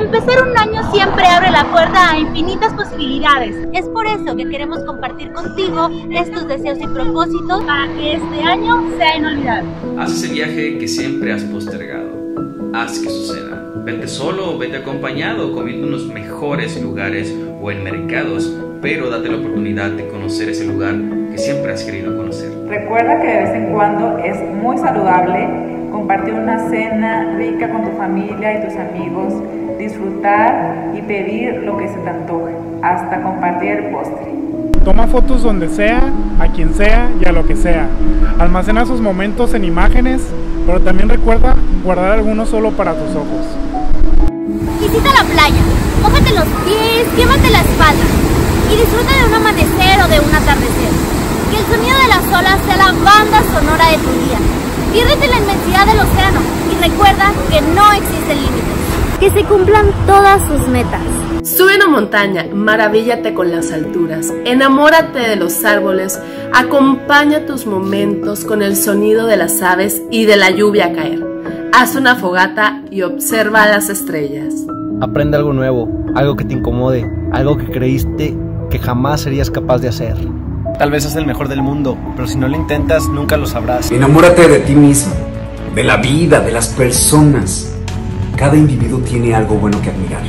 Empezar un año siempre abre la puerta a infinitas posibilidades. Es por eso que queremos compartir contigo estos deseos y propósitos para que este año sea inolvidable. Haz ese viaje que siempre has postergado. Haz que suceda. Vete solo o vete acompañado, comiendo en los mejores lugares o en mercados, pero date la oportunidad de conocer ese lugar que siempre has querido conocer. Recuerda que de vez en cuando es muy saludable compartir una cena rica con tu familia y tus amigos, disfrutar y pedir lo que se te antoje, hasta compartir el postre. Toma fotos donde sea, a quien sea y a lo que sea. Almacena esos momentos en imágenes, pero también recuerda guardar algunos solo para tus ojos. Visita la playa, mójate los pies, quémate la espalda y disfruta de un amanecer o de un atardecer. Que el sonido de las olas sea la banda sonora de tu día. Piérdete en la inmensidad del océano y recuerda que no existen límites. Que se cumplan todas sus metas. Sube una montaña, maravíllate con las alturas, enamórate de los árboles, acompaña tus momentos con el sonido de las aves y de la lluvia a caer. Haz una fogata y observa las estrellas. Aprende algo nuevo, algo que te incomode, algo que creíste que jamás serías capaz de hacer. Tal vez seas el mejor del mundo, pero si no lo intentas, nunca lo sabrás. Enamórate de ti mismo, de la vida, de las personas. Cada individuo tiene algo bueno que admirar.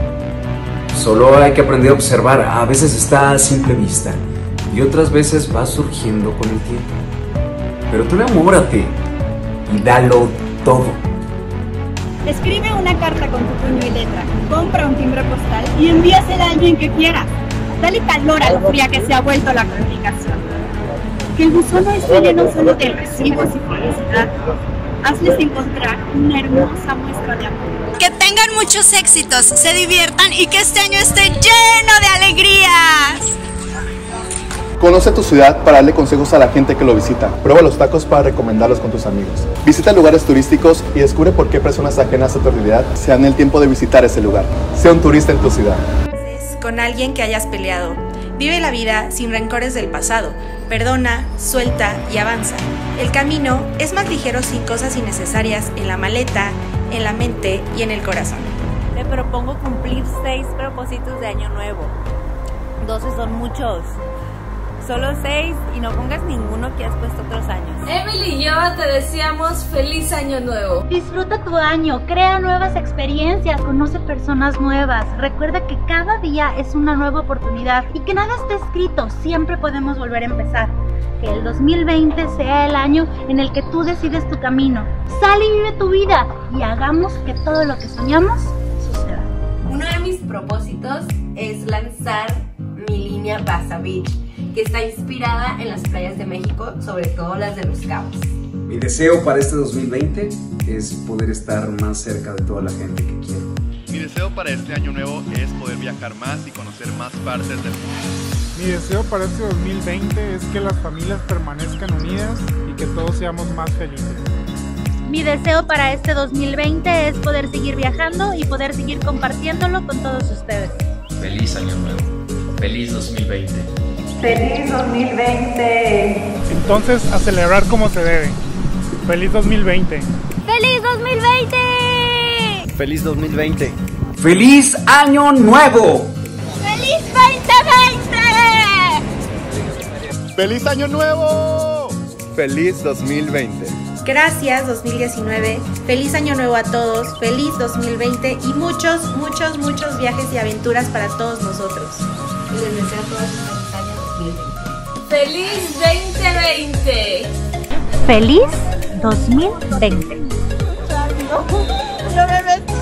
Solo hay que aprender a observar. A veces está a simple vista y otras veces va surgiendo con el tiempo. Pero tú enamórate y dalo todo. Escribe una carta con tu puño y letra, compra un timbre postal y envíasela a alguien que quieras. Dale calor a lo fría que se ha vuelto la comunicación. Que el buzón no esté lleno solo de recibos y felicidad. Hazles encontrar una hermosa muestra de amor. Que tengan muchos éxitos, se diviertan y que este año esté lleno de alegrías. Conoce tu ciudad para darle consejos a la gente que lo visita. Prueba los tacos para recomendarlos con tus amigos. Visita lugares turísticos y descubre por qué personas ajenas a tu realidad se dan el tiempo de visitar ese lugar. Sea un turista en tu ciudad. Con alguien que hayas peleado. Vive la vida sin rencores del pasado. Perdona, suelta y avanza. El camino es más ligero sin cosas innecesarias en la maleta, en la mente y en el corazón. Te propongo cumplir 6 propósitos de año nuevo. 12 son muchos. Solo 6 y no pongas ninguno que has puesto otros años. Emily y yo te deseamos feliz año nuevo. Disfruta tu año, crea nuevas experiencias, conoce personas nuevas. Recuerda que cada día es una nueva oportunidad y que nada está escrito, siempre podemos volver a empezar. Que el 2020 sea el año en el que tú decides tu camino. Sal y vive tu vida y hagamos que todo lo que soñamos suceda. Uno de mis propósitos es lanzar mi línea Baza Beach, que está inspirada en las playas de México, sobre todo las de Los Cabos. Mi deseo para este 2020 es poder estar más cerca de toda la gente que quiero. Mi deseo para este año nuevo es poder viajar más y conocer más partes del mundo. Mi deseo para este 2020 es que las familias permanezcan unidas y que todos seamos más felices. Mi deseo para este 2020 es poder seguir viajando y poder seguir compartiéndolo con todos ustedes. Feliz año nuevo. Feliz 2020. ¡Feliz 2020! Entonces, a celebrar como se debe. ¡Feliz 2020! ¡Feliz 2020! ¡Feliz 2020! ¡Feliz Año Nuevo! ¡Feliz 2020! ¡Feliz Año Nuevo! ¡Feliz 2020! Gracias 2019, feliz año nuevo a todos, feliz 2020 y muchos viajes y aventuras para todos nosotros. Y les deseo a todos un feliz año 2020. ¡Feliz 2020! ¡Feliz 2020! No me ves.